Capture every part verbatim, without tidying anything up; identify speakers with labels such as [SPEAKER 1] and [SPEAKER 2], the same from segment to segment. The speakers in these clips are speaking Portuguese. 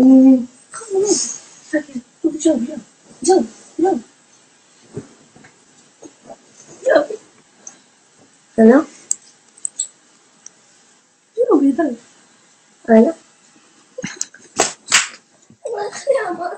[SPEAKER 1] Hum, calma, não. Isso aqui, tudo de ouvir. De ouvir, de ouvir. De ouvir. Entendeu? De ouvir, tá? Olha. Minha mãe.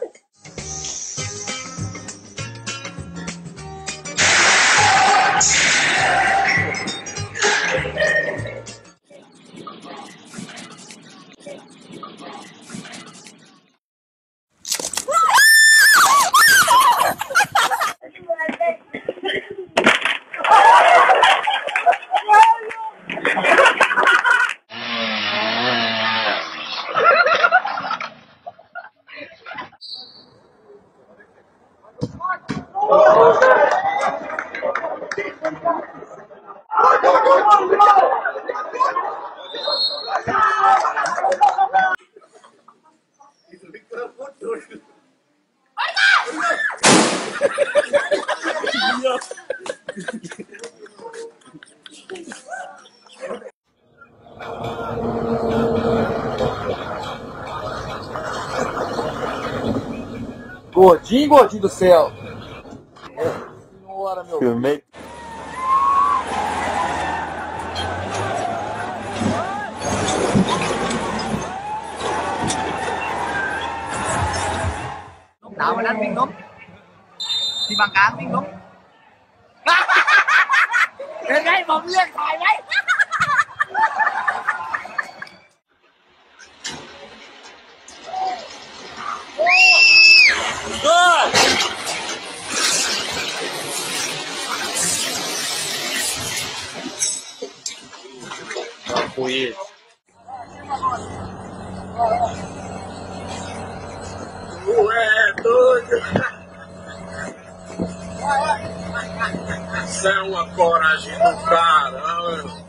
[SPEAKER 2] Gordinho, gordinho do céu. Senhora, meu
[SPEAKER 3] Filmei.
[SPEAKER 4] Tạo mà đánh viên đúng thì bằng cả viên đúng. Đến đây bỗng liên thoại đấy.
[SPEAKER 3] Fui.
[SPEAKER 5] Ué, doido! Isso é uma coragem do caramba!